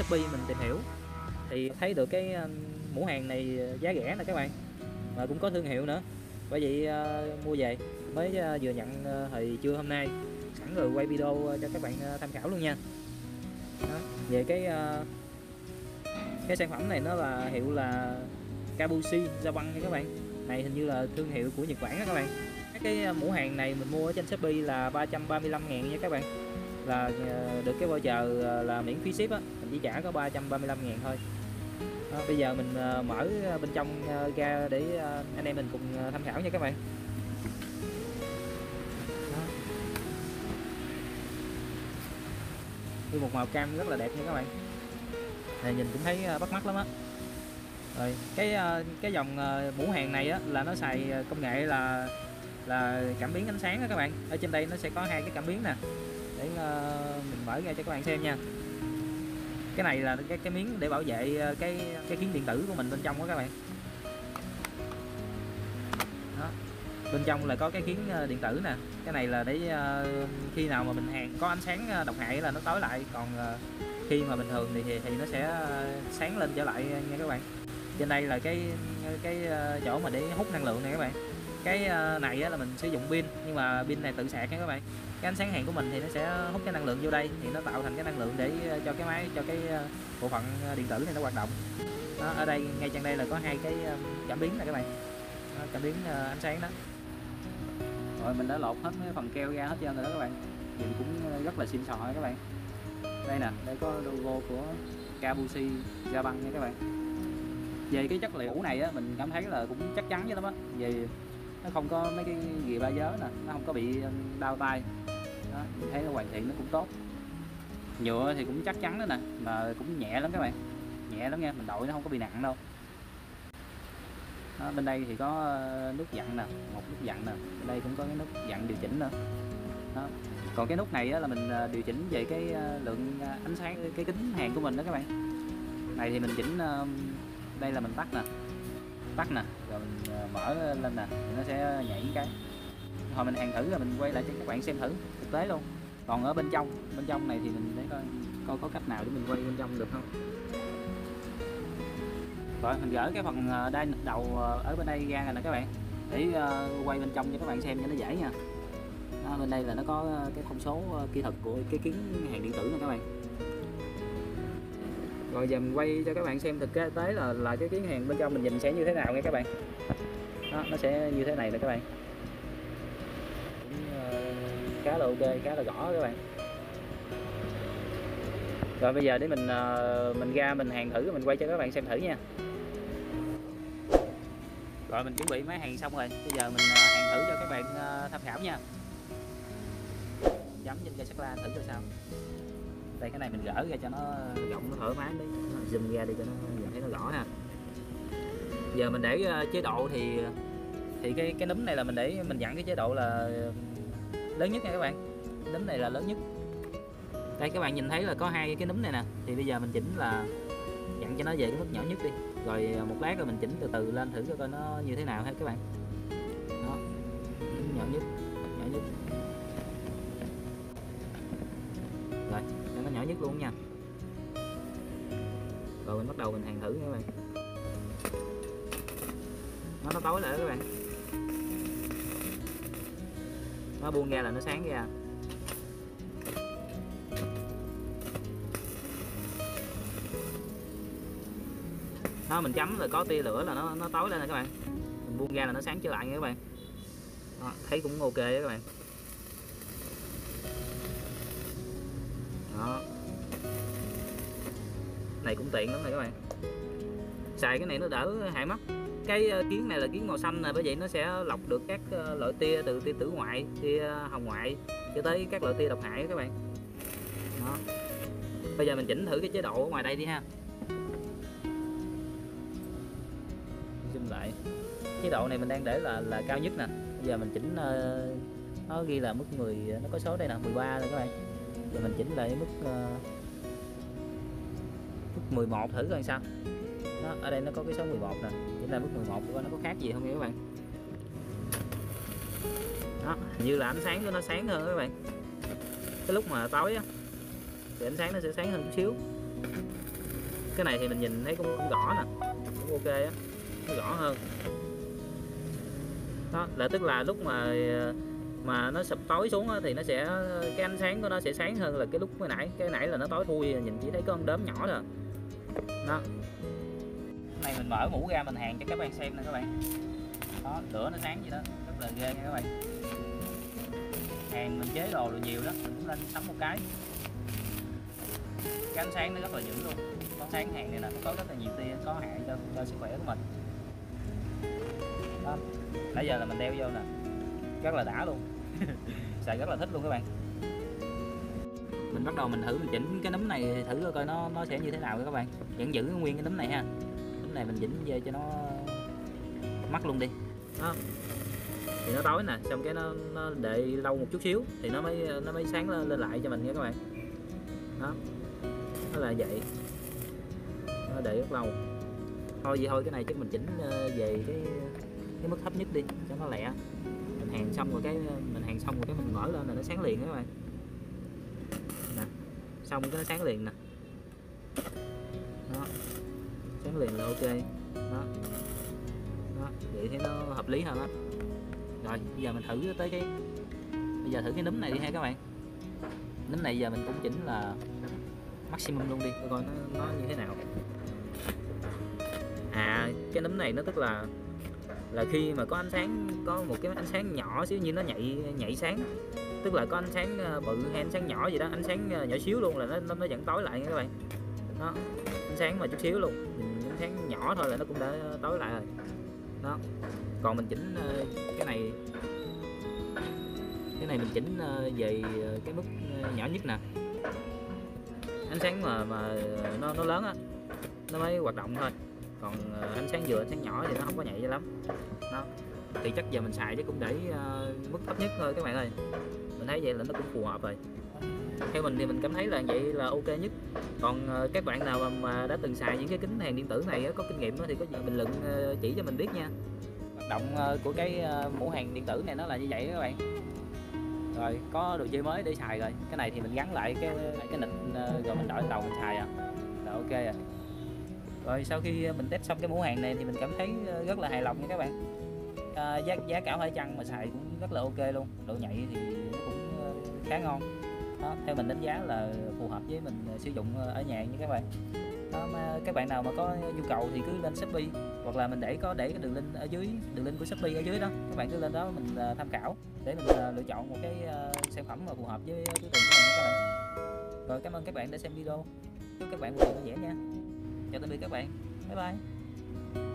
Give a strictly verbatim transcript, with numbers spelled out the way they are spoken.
Shopee mình tìm hiểu thì thấy được cái mũ hàng này giá rẻ nè các bạn, mà cũng có thương hiệu nữa, bởi vậy uh, mua về mới uh, vừa nhận uh, thời trưa hôm nay, sẵn rồi quay video uh, cho các bạn uh, tham khảo luôn nha. Đó. Về cái uh, cái sản phẩm này nó là hiệu là Kabushi Japan nha các bạn, này hình như là thương hiệu của Nhật Bản đó các bạn. Cái mũ hàng này mình mua ở trên Shopee là ba trăm ba mươi lăm ngàn nha các bạn, là được cái voucher là miễn phí ship á, mình chỉ trả có ba trăm ba mươi lăm ngàn thôi. Đó, bây giờ mình mở bên trong ra để anh em mình cùng tham khảo nha các bạn. Đó. Một màu cam rất là đẹp nha các bạn, này nhìn cũng thấy bắt mắt lắm á. Rồi cái cái dòng mũ hàng này á là nó xài công nghệ là là cảm biến ánh sáng đó các bạn. Ở trên đây nó sẽ có hai cái cảm biến nè, để uh, mình mở ra cho các bạn xem nha. Cái này là cái cái miếng để bảo vệ cái cái kiến điện tử của mình bên trong đó các bạn. Đó. Bên trong là có cái kiến điện tử nè, cái này là để uh, khi nào mà mình hàng có ánh sáng độc hại là nó tối lại, còn uh, khi mà bình thường thì, thì thì nó sẽ sáng lên trở lại nha các bạn. Trên đây là cái cái chỗ mà để hút năng lượng này các bạn. Cái này là mình sử dụng pin, nhưng mà pin này tự sạc nha các bạn. Cái ánh sáng hàng của mình thì nó sẽ hút cái năng lượng vô đây, thì nó tạo thành cái năng lượng để cho cái máy, cho cái bộ phận điện tử này nó hoạt động. Đó, ở đây ngay trên đây là có hai cái cảm biến này các bạn. Đó, cảm biến ánh sáng đó. Rồi mình đã lột hết cái phần keo ra hết trơn rồi đó các bạn, nhìn cũng rất là xịn sò các bạn. Đây nè, đây có logo của Kabushi Japan nha các bạn. Về cái chất liệu này á, mình cảm thấy là cũng chắc chắn với lắm á, về nó không có mấy cái gì ba dớ nè, nó không có bị đau tay. Đó, mình thấy nó hoàn thiện, nó cũng tốt. Nhựa thì cũng chắc chắn đó nè, mà cũng nhẹ lắm các bạn, nhẹ lắm nha, mình đội nó không có bị nặng đâu. Đó, bên đây thì có nút dặn nè, một nút dặn nè, bên đây cũng có cái nút dặn điều chỉnh nữa. Đó. Còn cái nút này á, là mình điều chỉnh về cái lượng ánh sáng, cái kính hàng của mình đó các bạn. Này thì mình chỉnh, đây là mình tắt nè, tắt nè, rồi mình mở lên nè, thì nó sẽ nhảy cái. Hồi mình hàng thử rồi mình quay lại cho các bạn xem thử thực tế luôn. Còn ở bên trong, bên trong này thì mình để coi coi có cách nào để mình quay bên trong được không. Rồi mình gỡ cái phần đai đầu ở bên đây ra rồi nè các bạn, để quay bên trong cho các bạn xem cho nó dễ nha. Đó, bên đây là nó có cái thông số kỹ thuật của cái kiến hàng điện tử nè các bạn. Rồi giờ mình quay cho các bạn xem thực tế là là cái kiến hàng bên trong mình nhìn sẽ như thế nào nha các bạn. Đó, nó sẽ như thế này nè các bạn. Cũng uh, khá là ok, khá là rõ các bạn. Rồi bây giờ để mình uh, mình ra mình hàng thử, mình quay cho các bạn xem thử nha. Rồi mình chuẩn bị máy hàng xong rồi, bây giờ mình uh, hàng thử cho các bạn uh, tham khảo nha. Chấm trên cây sắt la thử coi sao. Đây cái này mình gỡ ra cho nó rộng, nó thoải mái đi, zoom ra đi cho nó nhìn thấy nó rõ ha. Giờ mình để chế độ thì thì cái cái núm này là mình để mình dặn cái chế độ là lớn nhất nha các bạn. Núm này là lớn nhất. Đây các bạn nhìn thấy là có hai cái núm này nè, thì bây giờ mình chỉnh là dặn cho nó về cái mức nhỏ nhất đi, rồi một lát rồi mình chỉnh từ từ lên thử coi nó như thế nào ha các bạn. Đó, nhỏ nhất, nhỏ nhất. Rồi, nó nhỏ nhất luôn nha. Rồi mình bắt đầu mình hàng thử nha các bạn. Nó nó tối lại đó các bạn. Nó buông ra là nó sáng ra. Nó mình chấm rồi có tia lửa là nó nó tối lên nè các bạn. Mình buông ra là nó sáng trở lại nha các bạn. Đó, thấy cũng ok đó các bạn. Đó. Này cũng tiện lắm này các bạn. Xài cái này nó đỡ hại mắt. Cái kiến này là kiến màu xanh nè, bởi vậy nó sẽ lọc được các loại tia, từ tia tử ngoại, tia hồng ngoại cho tới các loại tia độc hại đó các bạn. Đó. Bây giờ mình chỉnh thử cái chế độ ở ngoài đây đi ha. Zoom lại. Chế độ này mình đang để là là cao nhất nè. Bây giờ mình chỉnh uh, nó ghi là mức mười, nó có số đây nè, mười ba rồi các bạn. Giờ mình chỉnh lại mức uh, mức mười một thử coi sao. Đó, ở đây nó có cái số mười một nè, chỉnh lại mức mười một coi nó có khác gì không nha các bạn. Đó, như là ánh sáng của nó sáng hơn các bạn. Cái lúc mà tối á thì ánh sáng nó sẽ sáng hơn chút xíu. Cái này thì mình nhìn thấy cũng, cũng gõ nè, cũng ok á, nó gõ hơn. Đó là tức là lúc mà mà nó sụp tối xuống á, thì nó sẽ cái ánh sáng của nó sẽ sáng hơn là cái lúc mới nãy. Cái nãy là nó tối thui, nhìn chỉ thấy có con đốm nhỏ thôi. Đó. Cái này mình mở mũ ra mình hàn cho các bạn xem nè các bạn. Đó, lửa nó sáng vậy đó, rất là ghê nha các bạn. Hàng mình chế đồ rồi nhiều đó, mình cũng lên sắm một cái. Cái ánh sáng nó rất là dữ luôn. Có sáng hàng này nè, nó có rất là nhiều tia, có hại cho, cho sức khỏe của mình. Đó. Nãy giờ là mình đeo vô nè, rất là đã luôn. Xài rất là thích luôn các bạn. Mình bắt đầu mình thử mình chỉnh cái núm này thử coi nó nó sẽ như thế nào các bạn. Vẫn giữ nguyên cái núm này ha. Núm này mình chỉnh về cho nó mắt luôn đi. Đó. Thì nó tối nè, xong cái nó nó để lâu một chút xíu thì nó mới nó mới sáng lên, lên lại cho mình nha các bạn. Đó. Nó là vậy. Nó để rất lâu. Thôi vậy thôi, cái này chắc mình chỉnh về cái cái mức thấp nhất đi cho nó lẹ. Mình hàn xong rồi cái mình hàn xong rồi cái mình mở lên là nó sáng liền các bạn. Nè. Xong cái nó sáng liền nè. Đó. Sáng liền là ok. Đó. Đó, vậy thì nó hợp lý hơn á. Rồi, bây giờ mình thử tới cái bây giờ thử cái núm này đi ha các bạn. Núm này giờ mình cũng chỉnh là maximum luôn đi, coi nó, nó như thế nào. À, cái núm này nó tức là là khi mà có ánh sáng, có một cái ánh sáng nhỏ xíu như nó nhạy nhạy sáng, tức là có ánh sáng bự hay ánh sáng nhỏ gì đó, ánh sáng nhỏ xíu luôn là nó nó, nó vẫn tối lại nha các bạn. Đó, ánh sáng mà chút xíu luôn, ánh sáng nhỏ thôi là nó cũng đã tối lại rồi. Đó. Còn mình chỉnh cái này cái này mình chỉnh về cái mức nhỏ nhất nè, ánh sáng mà mà nó nó lớn á nó mới hoạt động thôi, còn ánh sáng vừa ánh sáng nhỏ thì nó không có nhạy cho lắm. Đó. Thì chắc giờ mình xài chứ cũng để uh, mức thấp nhất thôi các bạn ơi. Mình thấy vậy là nó cũng phù hợp rồi. Theo mình thì mình cảm thấy là vậy là ok nhất. Còn uh, các bạn nào mà, mà đã từng xài những cái kính hàng điện tử này có kinh nghiệm thì có gì bình luận uh, chỉ cho mình biết nha. Hoạt động uh, của cái uh, mũ hàng điện tử này nó là như vậy các bạn. Rồi có đồ chơi mới để xài rồi. Cái này thì mình gắn lại cái cái nịch uh, rồi mình đổi đầu mình xài à. Là ok rồi. Rồi sau khi mình test xong cái mũ hàng này thì mình cảm thấy rất là hài lòng nha các bạn. À, giá giá cả phải chăng mà xài cũng rất là ok luôn, độ nhạy thì nó cũng khá ngon. Đó, theo mình đánh giá là phù hợp với mình sử dụng ở nhà nha các bạn. Đó, mà các bạn nào mà có nhu cầu thì cứ lên Shopee, hoặc là mình để có để cái đường link ở dưới, đường link của Shopee ở dưới đó, các bạn cứ lên đó mình tham khảo để mình lựa chọn một cái sản phẩm mà phù hợp với túi tiền của mình nha các bạn. Rồi cảm ơn các bạn đã xem video, chúc các bạn một ngày vui vẻ nha. Chào tạm biệt các bạn, bye bye.